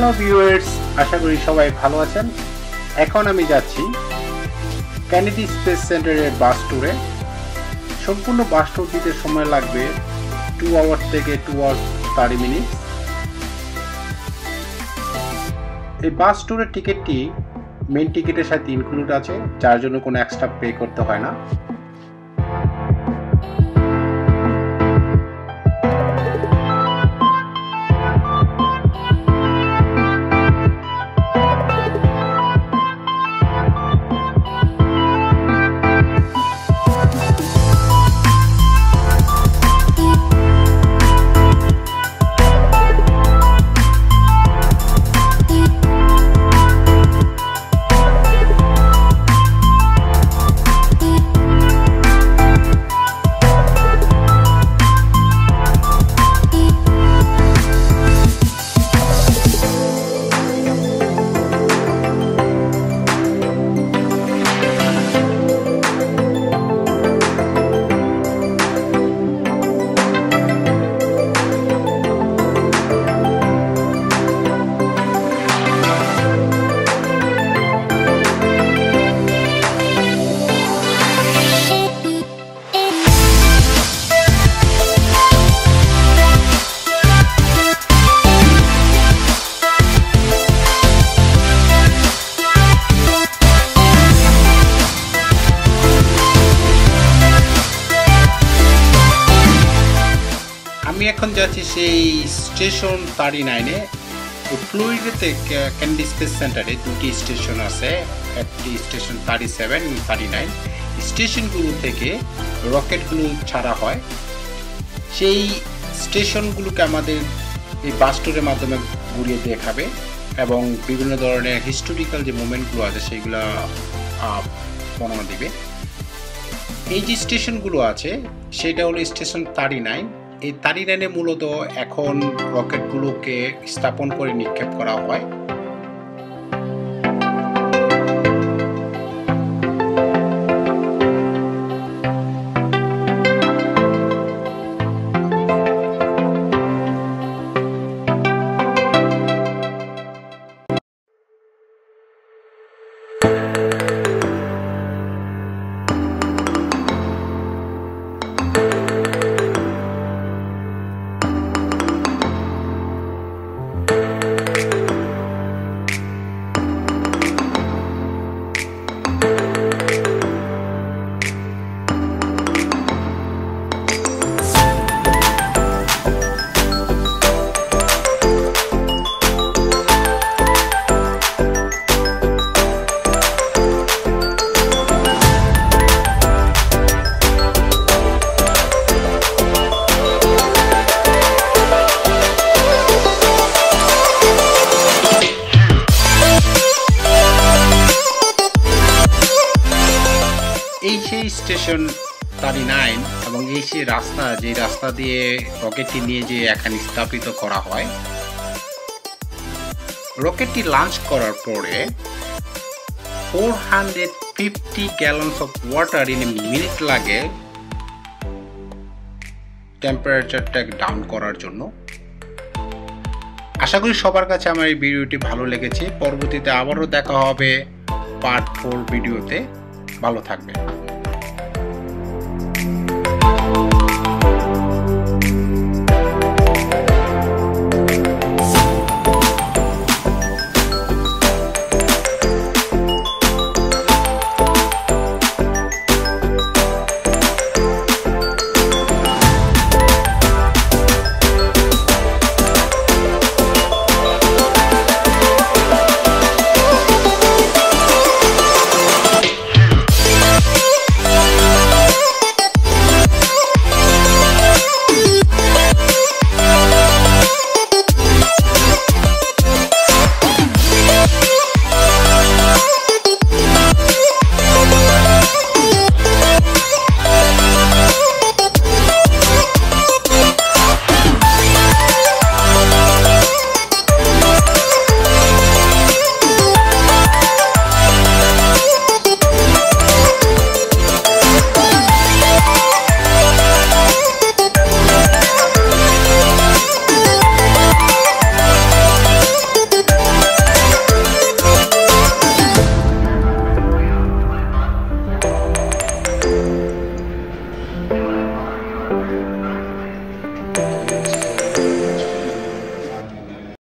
Hello viewers, আশা করি সবাই ভালো আছেন। এখন আমি যাচ্ছি কেনেডি স্পেস সেন্টারের বাস ট্যুরে। সম্পূর্ণ বাস ট্যুর দিতে সময় লাগবে 2 আওয়ার থেকে 2 আওয়ার 30 মিনিট। এই বাস ট্যুরের টিকিটটি মেইন টিকিটের সাথে ইনক্লুড আছে, যার জন্য কোনো এক্সট্রা পে করতে হয় না। আমি এখন যাচ্ছি সেই স্টেশন 39-এ। ফ্লোরিডাতে কেনেডি স্পেস সেন্টারে দুটি স্টেশন আছে, একটি স্টেশন 37 এবং 39। স্টেশনগুলো থেকে রকেটগুলো ছাড়া হয়। সেই স্টেশনগুলোকে আমাদের এই বাস ট্যুরের মাধ্যমে ঘুরিয়ে দেখাবে এবং বিভিন্ন ধরনের হিস্টোরিক্যাল যে মুভমেন্টগুলো আছে সেইগুলো বর্ণনা দিবে। এই যে স্টেশনগুলো আছে সেটা হলো স্টেশন 39। এই 39-এ মূলত এখন রকেটগুলোকে স্থাপন করে নিক্ষেপ করা হয়। এই সেই স্টেশন 39 এবং এই সেই রাস্তা, যে রাস্তা দিয়ে রকেটটি নিয়ে যে এখানে স্থাপিত করা হয়। রকেটটি লঞ্চ করার পরে 450 gallons of water in a minute লাগে টেম্পারেচারটা ডাউন করার জন্য। আশা করি সবার কাছে আমার এই ভিডিওটি ভালো লেগেছে। পরবর্তীতে আবারও দেখা হবে পার্ট 4 ভিডিওতে। ভালো থাকবেন।